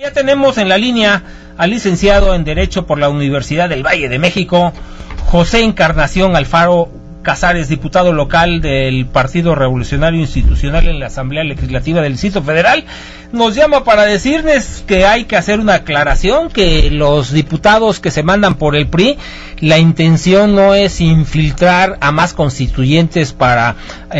Ya tenemos en la línea al licenciado en Derecho por la Universidad del Valle de México, José Encarnación Alfaro Casares, diputado local del Partido Revolucionario Institucional en la Asamblea Legislativa del Distrito Federal. Nos llama para decirles que hay que hacer una aclaración, que los diputados que se mandan por el PRI, la intención no es infiltrar a más constituyentes para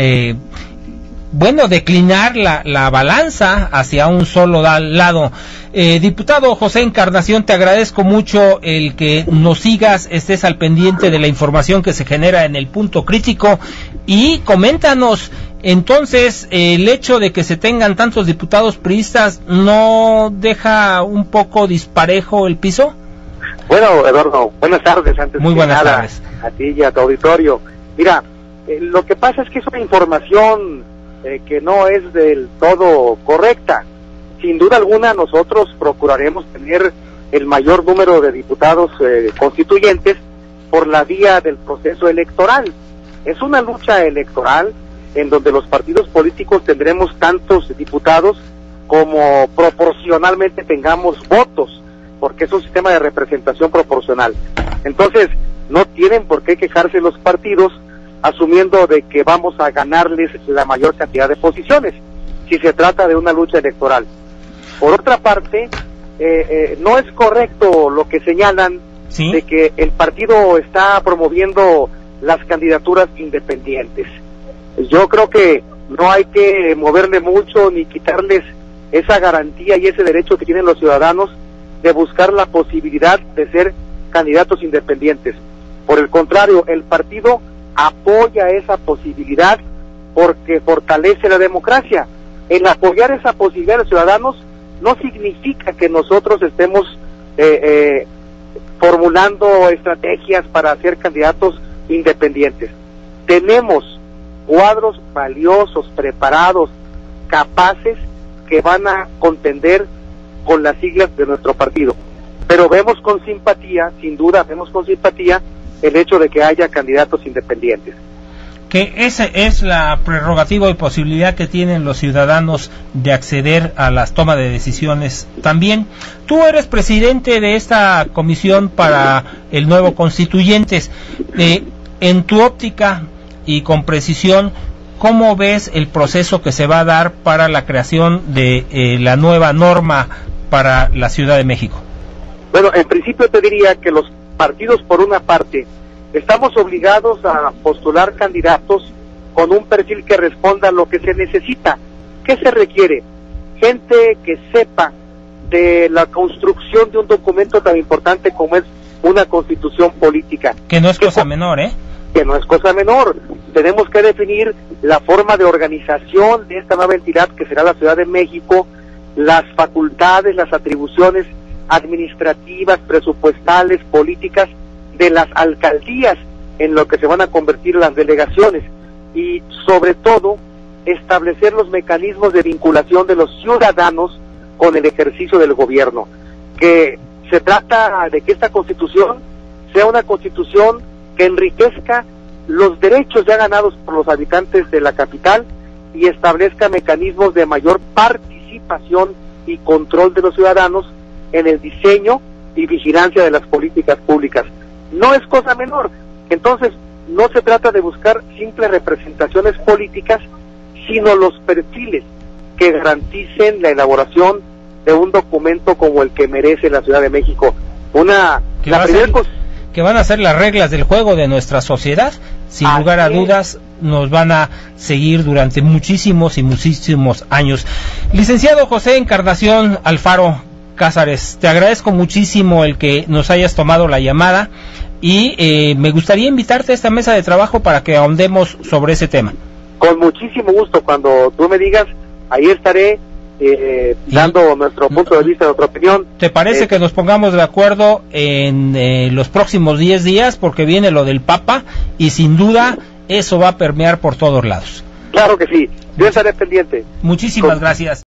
declinar la balanza hacia un solo lado. Diputado José Encarnación, te agradezco mucho el que nos sigas, estés al pendiente de la información que se genera en el Punto Crítico, y coméntanos, entonces, el hecho de que se tengan tantos diputados priistas, ¿no deja un poco disparejo el piso? Bueno, Eduardo, buenas tardes. Muy buenas tardes. A ti y a tu auditorio. Mira, lo que pasa es que es una información que no es del todo correcta. Sin duda alguna, nosotros procuraremos tener el mayor número de diputados constituyentes por la vía del proceso electoral. Es una lucha electoral en donde los partidos políticos tendremos tantos diputados como proporcionalmente tengamos votos, porque es un sistema de representación proporcional. Entonces, no tienen por qué quejarse los partidos asumiendo de que vamos a ganarles la mayor cantidad de posiciones, si se trata de una lucha electoral. Por otra parte, no es correcto lo que señalan, ¿sí?, de que el partido está promoviendo las candidaturas independientes. Yo creo que no hay que moverle mucho ni quitarles esa garantía y ese derecho que tienen los ciudadanos de buscar la posibilidad de ser candidatos independientes. Por el contrario, el partido apoya esa posibilidad porque fortalece la democracia. El apoyar esa posibilidad de los ciudadanos no significa que nosotros estemos formulando estrategias para ser candidatos independientes. Tenemos cuadros valiosos, preparados, capaces, que van a contender con las siglas de nuestro partido. Pero vemos con simpatía, sin duda vemos con simpatía, el hecho de que haya candidatos independientes. Que esa es la prerrogativa y posibilidad que tienen los ciudadanos de acceder a las tomas de decisiones también. Tú eres presidente de esta comisión para el nuevo constituyentes. En tu óptica y con precisión, ¿cómo ves el proceso que se va a dar para la creación de la nueva norma para la Ciudad de México? Bueno, en principio te diría que los partidos, por una parte, estamos obligados a postular candidatos con un perfil que responda a lo que se necesita. ¿Qué se requiere? Gente que sepa de la construcción de un documento tan importante como es una constitución política. Que no es cosa menor, ¿eh? Que no es cosa menor. Tenemos que definir la forma de organización de esta nueva entidad que será la Ciudad de México, las facultades, las atribuciones administrativas, presupuestales, políticas de las alcaldías en lo que se van a convertir las delegaciones, y sobre todo establecer los mecanismos de vinculación de los ciudadanos con el ejercicio del gobierno. Que se trata de que esta constitución sea una constitución que enriquezca los derechos ya ganados por los habitantes de la capital y establezca mecanismos de mayor participación y control de los ciudadanos en el diseño y vigilancia de las políticas públicas. No es cosa menor. Entonces, no se trata de buscar simples representaciones políticas, sino los perfiles que garanticen la elaboración de un documento como el que merece la Ciudad de México. Que van a ser las reglas del juego de nuestra sociedad, sin lugar a dudas, nos van a seguir durante muchísimos y muchísimos años. Licenciado José Encarnación Alfaro Casares, te agradezco muchísimo el que nos hayas tomado la llamada y me gustaría invitarte a esta mesa de trabajo para que ahondemos sobre ese tema. Con muchísimo gusto, cuando tú me digas, ahí estaré dando nuestro punto de vista, nuestra opinión. ¿Te parece que nos pongamos de acuerdo en los próximos 10 días? Porque viene lo del Papa y sin duda eso va a permear por todos lados. Claro que sí, yo estaré pendiente. Muchísimas gracias.